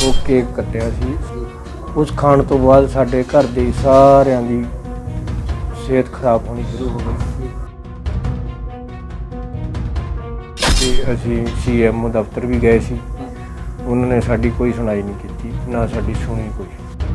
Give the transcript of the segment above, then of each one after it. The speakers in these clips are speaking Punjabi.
ਉਹ ਕੇਕ ਕੱਟਿਆ ਸੀ। ਉਸ ਖਾਣ ਤੋਂ ਬਾਅਦ ਸਾਡੇ ਘਰ ਦੇ ਸਾਰਿਆਂ ਦੀ ਸਿਹਤ ਖਰਾਬ ਹੋਣੀ ਸ਼ੁਰੂ ਹੋ ਗਈ ਤੇ ਅਸੀਂ CMO ਦਫ਼ਤਰ ਵੀ ਗਏ ਸੀ। ਉਹਨਾਂ ਨੇ ਸਾਡੀ ਕੋਈ ਸੁਣਾਈ ਨਹੀਂ ਕੀਤੀ, ਨਾ ਸਾਡੀ ਸੁਣੀ ਕੋਈ।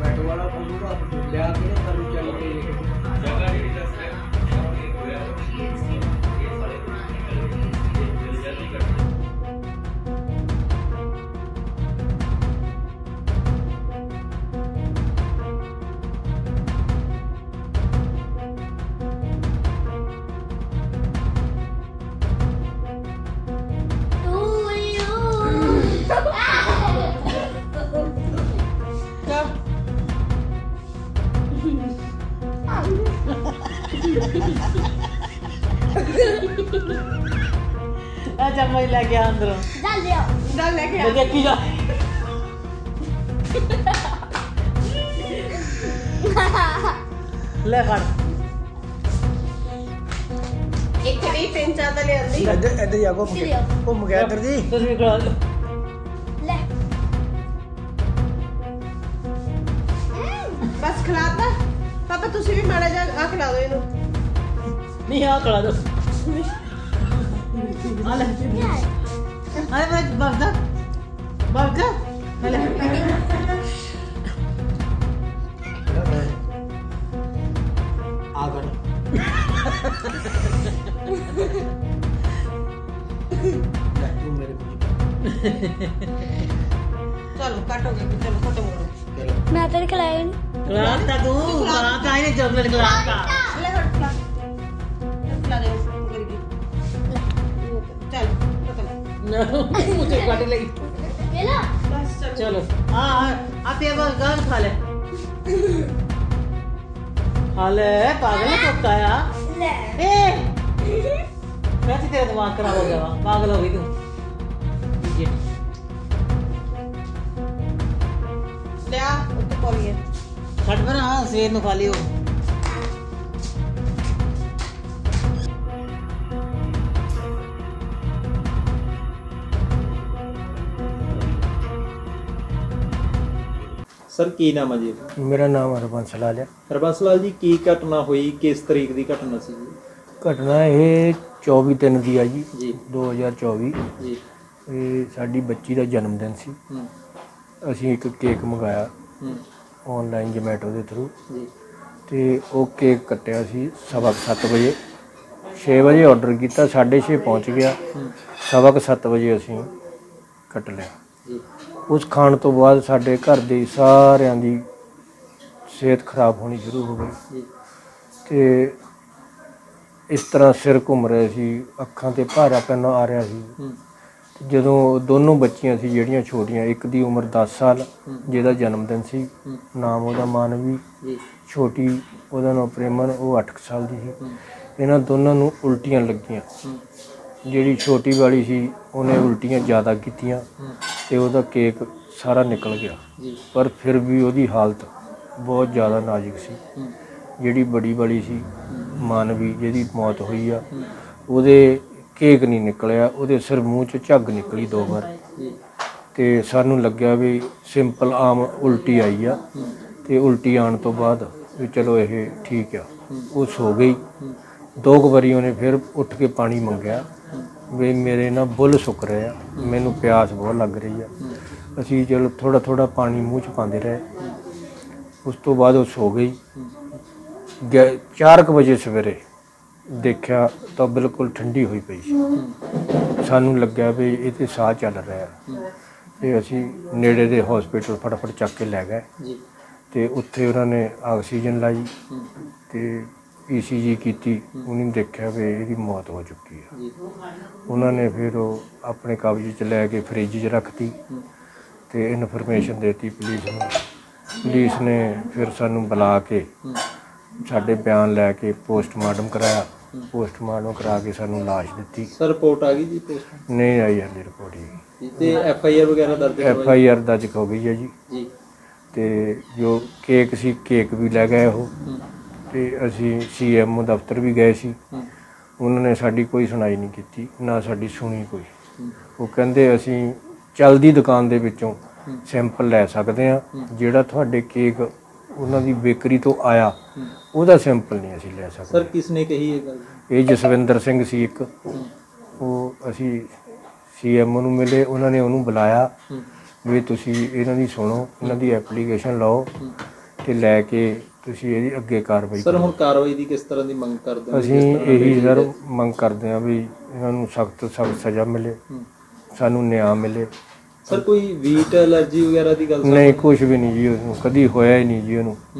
चम्मच लेके अंदरों डाल लेके देखी जा ले फड़ एक नहीं तीन चार ले आंदी इधर जाओ घूम गया इधर जी तुझ भी करा ले बस खिलाता पापा तुसी भी माड़ा जा आ खिला दो इनु नहीं आ खिला दो अरे मेरा बाबा बाबा हेलो आ गए तू मेरे चलो काटोगे चलो खत्म करो मैं तेरे खिलाया नहीं खिलाता तू खिलाता ही नहीं चॉकलेट खिलाता ले खिला दे करके चल खत्म मुझे काट लगी ये ला बस चलो हाँ आप ये बस गान खा ले पागल है कुत्ता यार ले ए वैसे तेरा दिमाग खराब हो गया पागल हो गई तू ये ले आ तो कोलिए छट पर हाँ शेर में खा लियो सर की नाम है जी? मेरा नाम हरबंस लाल है। हरबंस लाल जी की घटना हुई किस तरीक की घटना सी जी? घटना ये 24/3 ਦੀ ਆ ਜੀ 2024 जी ਇਹ ਸਾਡੀ ਬੱਚੀ ਦਾ ਜਨਮ ਦਿਨ ਸੀ। ਅਸੀਂ ਇੱਕ ਕੇਕ ਮੰਗਾਇਆ ਆਨਲਾਈਨ ਜ਼ੋਮੈਟੋ ਦੇ ਥਰੂ जी ਤੇ ਉਹ ਕੇਕ ਕੱਟਿਆ ਸੀ 7:30 ਵਜੇ 6 ਵਜੇ ਆਰਡਰ ਕੀਤਾ 6:30 ਪਹੁੰਚ ਗਿਆ 7:15 ਵਜੇ ਅਸੀਂ ਕੱਟ ਲਿਆ। जी ਉਸ ਖਾਣ ਤੋਂ ਬਾਅਦ ਸਾਡੇ ਘਰ ਦੇ ਸਾਰਿਆਂ ਦੀ ਸਿਹਤ ਖਰਾਬ ਹੋਣੀ ਸ਼ੁਰੂ ਹੋ ਗਈ जी ਤੇ ਇਸ ਤਰ੍ਹਾਂ ਸਿਰ ਘੁੰਮ ਰਿਹਾ ਸੀ, ਅੱਖਾਂ ਤੇ ਭਾਰਾਪਨ ਆ ਰਿਹਾ ਸੀ। ਜਦੋਂ ਦੋਨੋਂ ਬੱਚੀਆਂ ਸੀ ਜਿਹੜੀਆਂ ਛੋਟੀਆਂ, ਇੱਕ ਦੀ ਉਮਰ 10 ਸਾਲ ਜਿਹਦਾ ਜਨਮ ਦਿਨ ਸੀ, ਨਾਮ ਉਹਦਾ ਮਾਨਵੀ, जी ਛੋਟੀ ਉਹਦਾ ਨਾਮ ਪ੍ਰੇਮਨ, ਉਹ 8 ਸਾਲ ਦੀ ਸੀ। ਇਹਨਾਂ ਦੋਨਾਂ ਨੂੰ ਉਲਟੀਆਂ ਲੱਗੀਆਂ। ਜਿਹੜੀ ਛੋਟੀ ਵਾਲੀ ਸੀ ਉਹਨੇ ਉਲਟੀਆਂ ਜ਼ਿਆਦਾ ਕੀਤੀਆਂ ਤੇ ਉਹਦਾ ਕੇਕ ਸਾਰਾ ਨਿਕਲ ਗਿਆ, ਪਰ ਫਿਰ ਵੀ ਉਹਦੀ ਹਾਲਤ ਬਹੁਤ ਜ਼ਿਆਦਾ ਨਾਜ਼ੁਕ ਸੀ। ਜਿਹੜੀ ਬੜੀ ਵਾਲੀ ਸੀ ਮਾਨਵੀ ਜਿਹਦੀ ਮੌਤ ਹੋਈ ਆ, ਉਹਦੇ ਕੇਕ ਨਹੀਂ ਨਿਕਲਿਆ, ਉਹਦੇ ਸਿਰ ਮੂੰਹ 'ਚ ਝੱਗ ਨਿਕਲੀ 2 ਵਾਰ ਤੇ ਸਾਨੂੰ ਲੱਗਿਆ ਵੀ ਸਿੰਪਲ ਆਮ ਉਲਟੀ ਆਈ ਆ ਤੇ ਉਲਟੀ ਆਉਣ ਤੋਂ ਬਾਅਦ ਵੀ ਚਲੋ ਇਹ ਠੀਕ ਆ। ਉਹ ਸੋ ਗਈ। 2 ਵਾਰੀ ਉਹਨੇ ਫਿਰ ਉੱਠ ਕੇ ਪਾਣੀ ਮੰਗਿਆ ਵੀ ਮੇਰੇ ਨਾ ਬੁੱਲ ਸੁੱਕ ਰਹੇ ਆ, ਮੈਨੂੰ ਪਿਆਸ ਬਹੁਤ ਲੱਗ ਰਹੀ ਆ। ਅਸੀਂ ਚਲੋ ਥੋੜ੍ਹਾ ਥੋੜ੍ਹਾ ਪਾਣੀ ਮੂੰਹ 'ਚ ਪਾਉਂਦੇ ਰਹੇ। ਉਸ ਤੋਂ ਬਾਅਦ ਉਹ ਸੋ ਗਈ। 4 ਵਜੇ ਸਵੇਰੇ ਦੇਖਿਆ ਤਾਂ ਬਿਲਕੁਲ ਠੰਡੀ ਹੋਈ ਪਈ ਸੀ। ਸਾਨੂੰ ਲੱਗਿਆ ਵੀ ਇਹ 'ਤੇ ਸਾਹ ਚੱਲ ਰਿਹਾ ਤੇ ਅਸੀਂ ਨੇੜੇ ਦੇ ਹਸਪੀਟਲ ਫਟਾਫਟ ਚੱਕ ਕੇ ਲੈ ਗਏ ਤੇ ਉੱਥੇ ਉਹਨਾਂ ਨੇ ਆਕਸੀਜਨ ਲਾਈ ਤੇ ECG ਕੀਤੀ। ਉਹਨੇ ਦੇਖਿਆ ਵੀ ਇਹਦੀ ਮੌਤ ਹੋ ਚੁੱਕੀ ਹੈ। ਉਹਨਾਂ ਨੇ ਫਿਰ ਉਹ ਆਪਣੇ ਕਬਜ਼ੇ 'ਚ ਲੈ ਕੇ ਫਰਿੱਜ 'ਚ ਰੱਖਤੀ ਤੇ ਇਨਫੋਰਮੇਸ਼ਨ ਦੇਤੀ ਪੁਲਿਸ ਨੂੰ। ਪੁਲਿਸ ਨੇ ਫਿਰ ਸਾਨੂੰ ਬੁਲਾ ਕੇ ਸਾਡੇ ਬਿਆਨ ਲੈ ਕੇ ਪੋਸਟਮਾਰਟਮ ਕਰਾਇਆ। ਪੋਸਟਮਾਰਟਮ ਕਰਾ ਕੇ ਸਾਨੂੰ ਲਾਸ਼ ਦਿੱਤੀ। सर रिपोर्ट आ गई जी पोस्ट नहीं आई हाले रिपोर्ट ही ते FIR वगैरह दर्ज FIR दर्ज हो गई है जी। जी ਤੇ ਜੋ ਕੇਕ ਸੀ ਕੇਕ ਵੀ ਲੈ ਗਏ ਉਹ ਤੇ ਅਸੀਂ CMO ਦਫ਼ਤਰ ਵੀ ਗਏ ਸੀ। ਉਹਨਾਂ ਨੇ ਸਾਡੀ ਕੋਈ ਸੁਣਾਈ ਨਹੀਂ ਕੀਤੀ, ਨਾ ਸਾਡੀ ਸੁਣੀ ਕੋਈ। ਉਹ ਕਹਿੰਦੇ ਅਸੀਂ ਚਲਦੀ ਦੁਕਾਨ ਦੇ ਵਿੱਚੋਂ ਸੈਂਪਲ ਲੈ ਸਕਦੇ ਆ। ਜਿਹੜਾ ਤੁਹਾਡੇ ਕੇਕ ਉਹਨਾਂ ਦੀ ਬੇਕਰੀ ਤੋਂ ਆਇਆ ਉਹਦਾ ਸੈਂਪਲ ਨਹੀਂ ਅਸੀਂ ਲੈ ਸਰ ਸਕਦੇ। ਕਿਸ ਨੇ ਕਹੀ ਇਹ ਗੱਲ? ਇਹ ਜਸਵਿੰਦਰ ਸਿੰਘ ਸੀ ਇੱਕ, ਉਹ ਅਸੀਂ CMO ਨੂੰ ਮਿਲੇ, ਉਹਨਾਂ ਨੇ ਉਹਨੂੰ ਬੁਲਾਇਆ ਵੀ ਤੁਸੀਂ ਇਹਨਾਂ ਦੀ ਸੁਣੋ, ਇਹਨਾਂ ਦੀ ਐਪਲੀਕੇਸ਼ਨ ਲਓ ਤੇ ਲੈ ਕੇ ਤੁਸੀਂ ਇਹਦੀ ਅੱਗੇ ਕਾਰਵਾਈ ਸਰ ਕਰੋ। ਹੁਣ ਕਾਰਵਾਈ ਦੀ ਕਿਸ ਤਰ੍ਹਾਂ ਦੀ ਮੰਗ ਕਰਦੇ ਹੋ? ਅਸੀਂ ਇਹੀ ਸਰ ਮੰਗ ਕਰਦੇ ਹਾਂ ਵੀ ਇਹਨਾਂ ਨੂੰ ਸਖਤ ਸਜ਼ਾ ਮਿਲੇ, ਸਾਨੂੰ ਨਿਆਂ ਮਿਲੇ। ਸਰ ਕੋਈ ਵੀਟ ਐਲਰਜੀ ਵਗੈਰਾ ਦੀ ਗੱਲ? ਨਹੀਂ, ਕੁਝ ਵੀ ਨਹੀਂ ਜੀ, ਉਹਨੂੰ ਕਦੀ ਹੋਇਆ ਹੀ ਨਹੀਂ ਜੀ।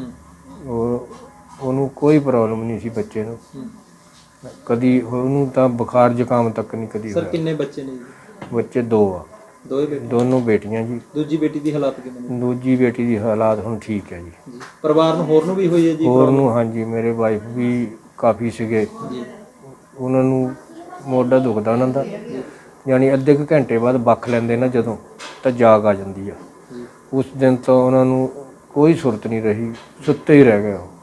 ਉਹਨੂੰ ਕੋਈ ਪ੍ਰੋਬਲਮ ਨਹੀਂ ਸੀ ਬੱਚੇ ਨੂੰ, ਕਦੀ ਉਹਨੂੰ ਤਾਂ ਬੁਖਾਰ ਜ਼ੁਕਾਮ ਤੱਕ ਨਹੀਂ ਕਦੀ ਸਰ ਹੋਇਆ। ਕਿੰਨੇ ਬੱਚੇ ਨੇ ਜੀ? ਬੱਚੇ 2 ਆ, ਦੋਏ ਬੇਟੇ? ਦੋਨੋਂ ਬੇਟੀਆਂ ਜੀ। ਦੂਜੀ ਬੇਟੀ ਦੀ ਹਾਲਾਤ ਕਿਵੇਂ ਨੇ ਦੂਜੀ ਬੇਟੀ ਦੀ ਹਾਲਾਤ ਹੁਣ ਠੀਕ ਹੈ ਜੀ। ਜੀ? ਪਰਿਵਾਰ ਨੂੰ ਹੋਰ ਨੂੰ ਵੀ ਹੋਈ ਹੈ ਜੀ ਹੋਰ ਨੂੰ ਹਾਂਜੀ, ਮੇਰੇ ਵਾਈਫ ਵੀ ਕਾਫੀ ਸੀਗੇ, ਜੀ? ਉਹਨਾਂ ਨੂੰ ਮੋਢਾ ਦੁਖਦਾ ਉਹਨਾਂ ਦਾ, ਯਾਨੀ ਅੱਧੇ ਕੁ ਘੰਟੇ ਬਾਅਦ ਬੱਖ ਲੈਂਦੇ ਨਾ ਜਦੋਂ, ਤਾਂ ਜਾਗ ਆ ਜਾਂਦੀ ਆ। ਜੀ। ਉਸ ਦਿਨ ਤੋਂ ਉਹਨਾਂ ਨੂੰ ਕੋਈ ਸੁਰਤ ਨਹੀਂ ਰਹੀ, ਸੁੱਤੇ ਹੀ ਰਹਿ ਗਏ ਉਹ।